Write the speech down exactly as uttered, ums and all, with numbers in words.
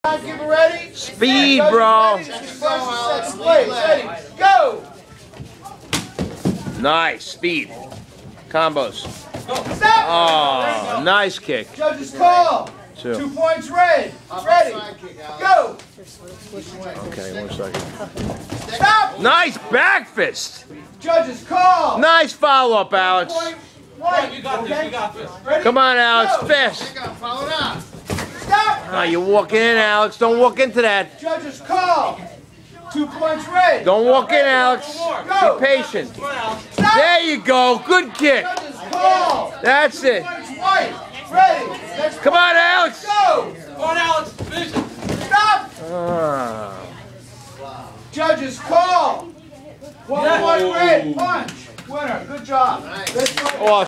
Keep it ready. Speed, bro. Ready, go. Nice speed. Combos. Stop. Oh, nice kick. Judges call. Two. Two points red. Ready, go. Okay, one second. Stop. Nice back fist. Judges call. Nice follow up, Alex. White. You got this, you got this. Ready? Come on, Alex, Go. fist. Stop. Ah, you're walking in, Alex. Don't walk into that. Judges call. Two points red. Don't walk in, Alex. Go. Be patient. Stop. There you go. Good kick. Judges call. That's it. Points white. Ready. Next Come on, Alex. go. Come on, Alex. Finish it. Stop. Ah. Judges call. One Yeah. point red. Punch. Winner. Good job. Let's go. Oh,